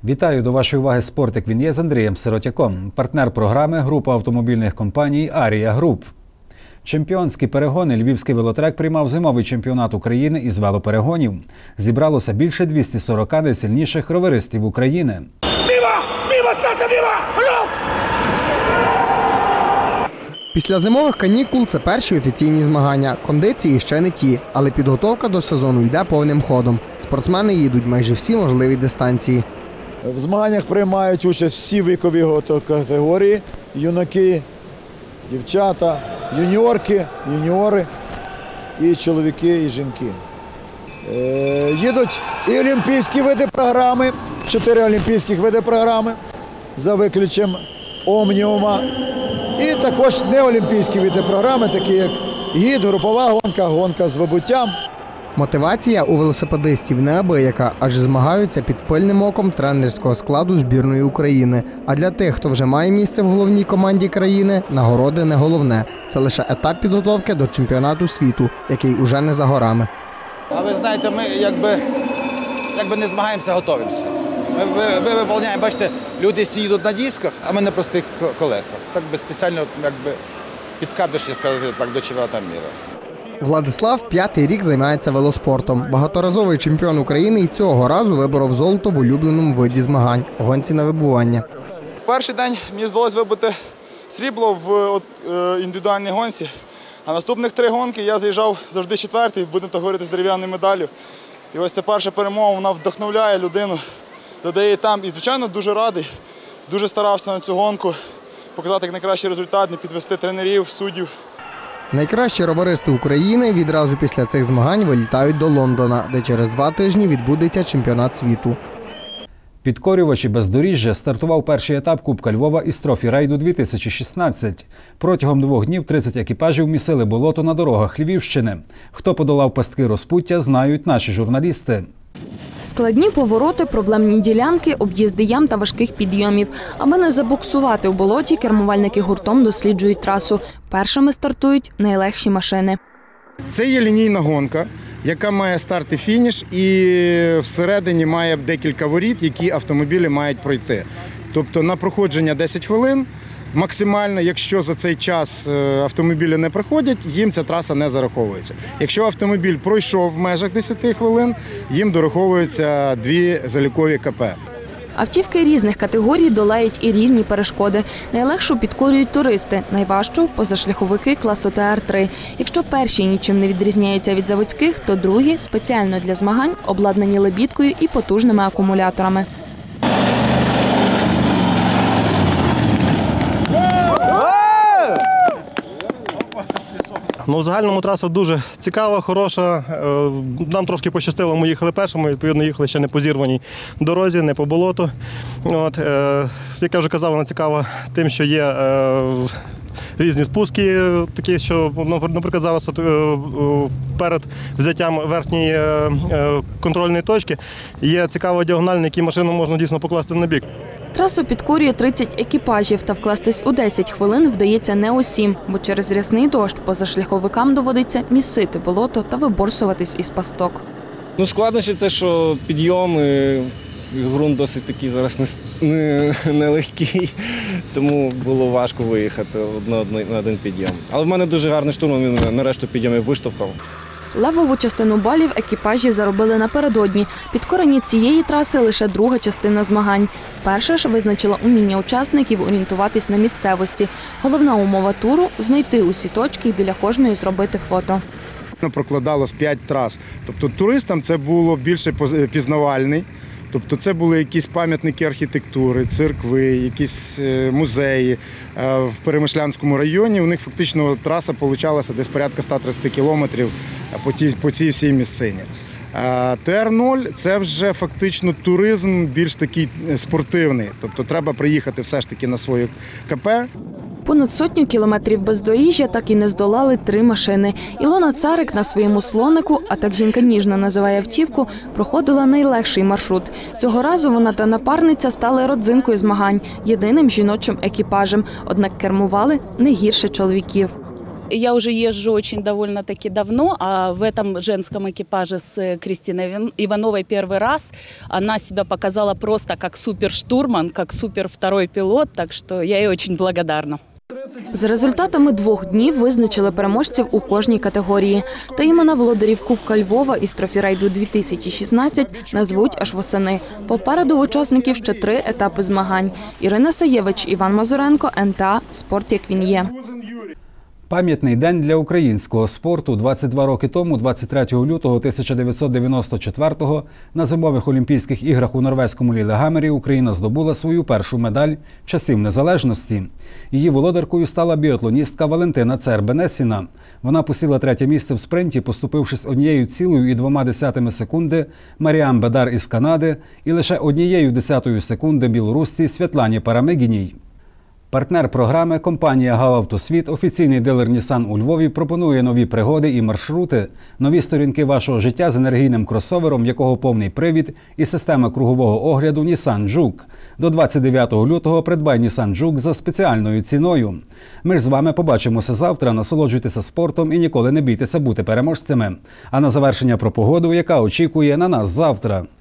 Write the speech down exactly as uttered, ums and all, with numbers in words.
Вітаю, до вашої уваги «Спорт, як він є» з Андрієм Сиротяком. Партнер програми – група автомобільних компаній «Арія Груп». Чемпіонські перегони Львівський велотрек приймав зимовий чемпіонат України із велоперегонів. Зібралося більше двохсот сорока найсильніших роверистів України. Віва! Віва, Саша, віва! Алло! Після зимових канікул це перші офіційні змагання. Кондиції ще не ті, але підготовка до сезону йде повним ходом. Спортсмени їдуть майже всі можливі дистанції. В змаганнях приймають участь всі вікові категорії – юнаки, дівчата, юніорки, юніори, і чоловіки, і жінки. Е, їдуть і олімпійські види програми, чотири олімпійських види програми, за виключенням омніума. І також неолімпійські види програми, такі як гід, групова гонка, гонка з вибуттям. Мотивація у велосипедистів неабияка, адже змагаються під пильним оком тренерського складу збірної України. А для тих, хто вже має місце в головній команді країни, нагороди не головне. Це лише етап підготовки до чемпіонату світу, який уже не за горами. А ви знаєте, ми якби, якби не змагаємося, готуємося. Ми, ми, ми виконуємо, бачите, люди всі їдуть на дисках, а ми на простих колесах. Так би спеціально якби, підкатуючи, сказати, так, до чемпіонату світу. Владислав п'ятий рік займається велоспортом. Багаторазовий чемпіон України і цього разу виборов золото в улюбленому виді змагань – гонці на вибування. В перший день мені вдалося вибити срібло в індивідуальній гонці, а наступних три гонки я заїжджав завжди четвертий, будемо так говорити, з дерев'яною медаллю. І ось ця перша перемога, вона вдохновляє людину, додає там. І, звичайно, дуже радий, дуже старався на цю гонку, показати як найкращий результат, не підвести тренерів, суддів. Найкращі роверисти України відразу після цих змагань вилітають до Лондона, де через два тижні відбудеться чемпіонат світу. Підкорювачі бездоріжжя стартував перший етап Кубка Львова із трофі-рейду дві тисячі шістнадцять. Протягом двох днів тридцять екіпажів місили болото на дорогах Львівщини. Хто подолав пастки розпуття, знають наші журналісти. Складні повороти, проблемні ділянки, об'їзди ям та важких підйомів. Аби не забуксувати у болоті, кермувальники гуртом досліджують трасу. Першими стартують найлегші машини. Це є лінійна гонка, яка має старт і фініш, і всередині має декілька воріт, які автомобілі мають пройти. Тобто на проходження десять хвилин максимально, якщо за цей час автомобілі не проходять, їм ця траса не зараховується. Якщо автомобіль пройшов в межах десяти хвилин, їм дораховуються дві залікові КП. Автівки різних категорій долають і різні перешкоди. Найлегшу підкорюють туристи, найважчу – позашляховики класу Т Р три. Якщо перші нічим не відрізняються від заводських, то другі, спеціально для змагань, обладнані лебідкою і потужними акумуляторами. Ну, в загальному траса дуже цікава, хороша. Нам трошки пощастило, ми їхали першими, відповідно, їхали ще не по зірваній дорозі, не по болоту. От, е, як я вже казав, вона цікава тим, що є е, різні спуски, такі, що, наприклад, зараз от, е, перед взяттям верхньої е, контрольної точки є цікава діагональ, на якій машину можна дійсно покласти на бік. Трасу підкорює тридцять екіпажів, та вкластись у десять хвилин вдається не усім, бо через рясний дощ позашляховикам доводиться місити болото та виборсуватись із пасток. Ну, складнощі те, що підйом, і ґрунт досить такий зараз нелегкий, не, не тому було важко виїхати на один підйом. Але в мене дуже гарний штурм, він на решту підйомів виштовхав. Левову частину балів екіпажі заробили напередодні. Підкорені цієї траси лише друга частина змагань. Перша ж визначила уміння учасників орієнтуватись на місцевості. Головна умова туру – знайти усі точки і біля кожної зробити фото. Прокладалось п'ять трас. Тобто туристам це було більше пізнавальний. Тобто це були якісь пам'ятники архітектури, церкви, якісь музеї. В Перемишлянському районі у них фактично траса получалася десь порядка ста тридцяти кілометрів по цій, по цій всій місцині. Т Р нуль – це вже фактично туризм більш такий спортивний. Тобто треба приїхати все ж таки на своє КП. Понад сотню кілометрів бездоріжжя так і не здолали три машини. Ілона Царик на своєму слонику, а так жінка ніжно називає автівку, проходила найлегший маршрут. Цього разу вона та напарниця стали родзинкою змагань, єдиним жіночим екіпажем. Однак кермували не гірше чоловіків. Я уже езжу очень довольно-таки давно, а в этом женском экипаже с Кристиной Иван- Ивановой первый раз. Она себя показала просто как суперштурман, как супер второй пилот, так что я ей очень благодарна. За результатами двох днів визначили переможців у кожній категорії. Та імена володарів Кубка Львова із Трофірайду дві тисячі шістнадцять назвуть аж восени. Попереду у учасників ще три етапи змагань. Ірина Саєвич, Іван Мазуренко, ен те а «Спорт як він є». Пам'ятний день для українського спорту. двадцять два роки тому, двадцять третього лютого тисяча дев'ятсот дев'яносто четвертого, на зимових Олімпійських іграх у норвезькому Лілегаммері Україна здобула свою першу медаль часів незалежності. Її володаркою стала біатлоністка Валентина Цер-Бенесіна. Вона посіла третє місце в спринті, поступившись однією цілою і двома десятими секунди Маріам Бедар із Канади і лише однією десятою секунди білорусці Світлані Парамигіній. Партнер програми – компанія «Галавтосвіт», офіційний дилер Nissan у Львові, пропонує нові пригоди і маршрути, нові сторінки вашого життя з енергійним кросовером, якого повний привід і система кругового огляду Nissan Juke. До двадцять дев'ятого лютого придбай Nissan Juke за спеціальною ціною. Ми ж з вами побачимося завтра, насолоджуйтеся спортом і ніколи не бійтеся бути переможцями. А на завершення про погоду, яка очікує на нас завтра.